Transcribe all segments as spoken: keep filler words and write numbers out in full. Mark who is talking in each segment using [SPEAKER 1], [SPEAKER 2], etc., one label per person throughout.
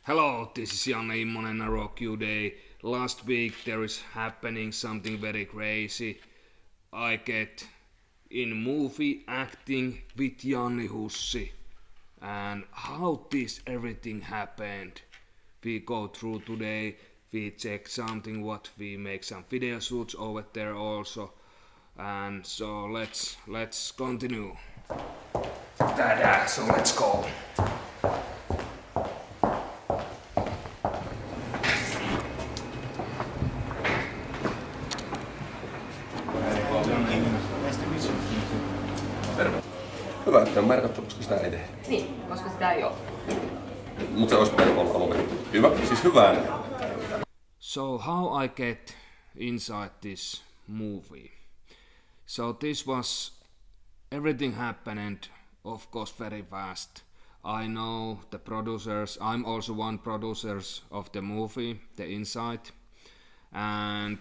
[SPEAKER 1] Hello, this is Janni Hussi, I rock you day. Last week there is happening something very crazy. I get in movie acting with Janni Hussi. And how this everything happened, we go through today. We check something what we make some video shoots over there also. And so let's let's continue. Ta-da, so let's go.
[SPEAKER 2] Hyvä, että on merkattu, koska sitä ei tehdä.
[SPEAKER 3] Niin, koska sitä ei ole.
[SPEAKER 2] Mutta se olisi pitänyt olla alun perin. Hyvä, siis hyvään.
[SPEAKER 1] So how I get inside this movie? So this was everything happened, of course, very fast. I know the producers. I'm also one producers of the movie, the Insite, and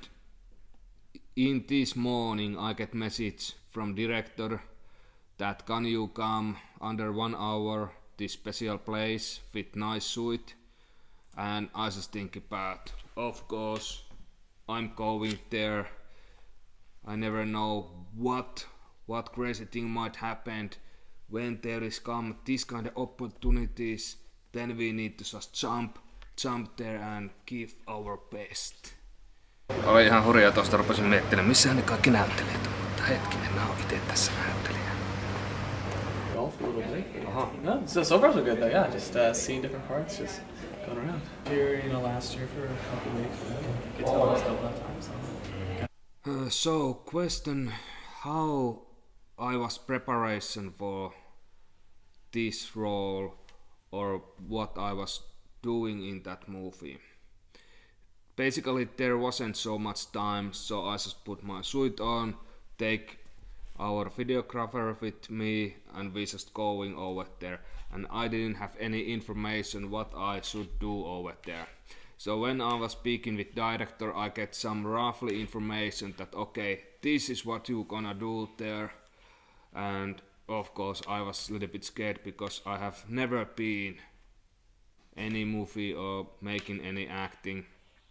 [SPEAKER 1] in this morning I get message from director that can you come under one hour this special place with nice suit, and I just think about, of course I'm going there. I never know what what crazy thing might happen when there is come this kind of opportunities. Then we need to just jump jump there and give our best. Oli ihan hurjaa, tuosta rupesin miettimään, missä ne kaikki näyttelijät on, mutta hetkinen, mä oon ite tässä näyttelijä.
[SPEAKER 4] Golf a little bit. Uh-huh. No, so so far so good though. Yeah, just uh, seeing different parts, just going around. Here, you know, last year for a couple of weeks, get to all stuff that time. So.
[SPEAKER 1] Uh, so question: how I was preparation for this role, or what I was doing in that movie. Basically, there wasn't so much time, so I just put my suit on, take our videographer with me, and we just going over there. And I didn't have any information what I should do over there. So when I was speaking with director, I get some roughly information that okay, this is what you gonna do there. And of course, I was a little bit scared because I have never been any movie or making any acting.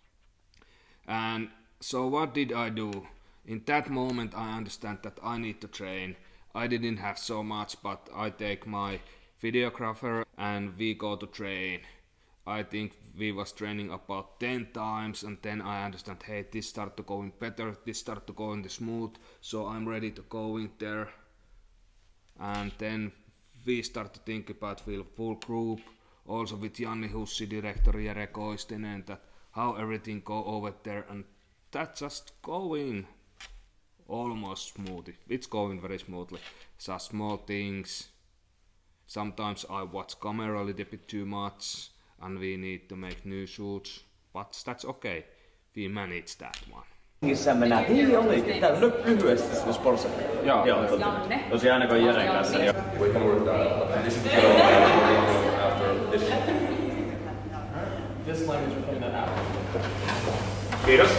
[SPEAKER 1] And so what did I do? In that moment I understand that I need to train. I didn't have so much, but I take my videographer and we go to train. I think we was training about ten times, and then I understand, hey, this start to going better, this start to going smooth, so I'm ready to go in there. And then we start to think about the full group, also with Janni Hussi, director Jere Koistinen, that how everything go over there, and that's just going almost smoothly. It's going very smoothly. Just small things. Sometimes I watch camera a little bit too much, and we need to make new shoots, but that's okay. We manage that one.
[SPEAKER 5] Missä mennään? Hei, olikin. Tää on lyhyesti se sponsor.
[SPEAKER 4] Joo,
[SPEAKER 5] Joo, tosi aina kun Jeren kanssa.
[SPEAKER 2] We can work that out. And this is the after this.
[SPEAKER 4] this language we're putting that out.
[SPEAKER 2] Kiitos.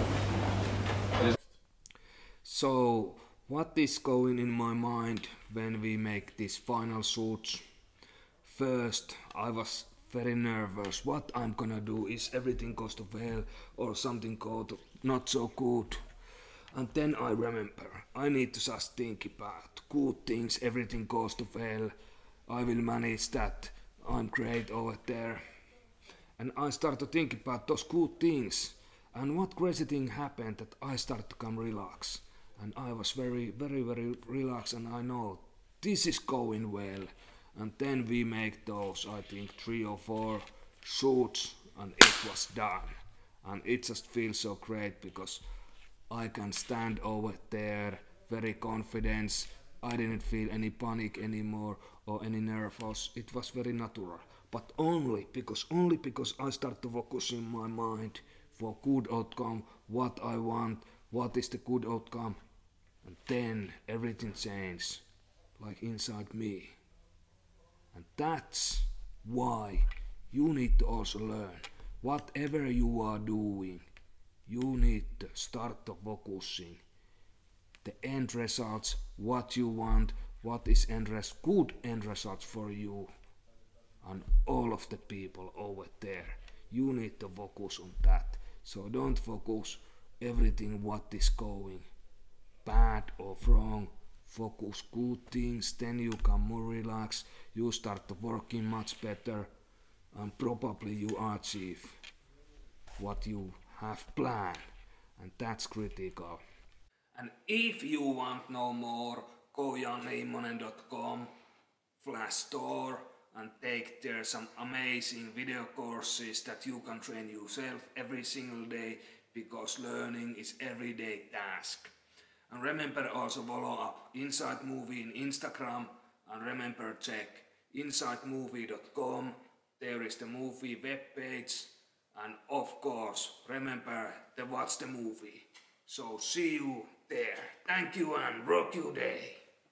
[SPEAKER 1] So what is going in my mind when we make these final shoots? First, I was very nervous. What I'm gonna do, is everything goes to well or something go to not so good. And then I remember I need to just think about good things. Everything goes to well. I will manage that. I'm great over there. And I start to think about those good things. And what crazy thing happened that I start to come relax. And I was very, very, very relaxed, and I know this is going well. And then we make those, I think, three or four shoots, and it was done. And it just feels so great because I can stand over there very confident. I didn't feel any panic anymore or any nervous. It was very natural. But only because, only because I start to focus in my mind for good outcome, what I want, what is the good outcome. And then everything changed, like inside me. And that's why you need to also learn. Whatever you are doing, you need to start to focusing. The end results, what you want, what is end res- good end results for you. and all of the people over there. You need to focus on that. So don't focus everything what is going bad or wrong. Focus good things, then you can more relax, you start working much better, and probably you achieve what you have planned, and that's critical. And if you want know more, go jannihussi dot com slash store and take there some amazing video courses that you can train yourself every single day, because learning is everyday task. And remember also follow up Insite Movie in Instagram, and remember check insite movie dot com, there is the movie webpage, and of course remember to watch the movie. So see you there. Thank you and rock your day.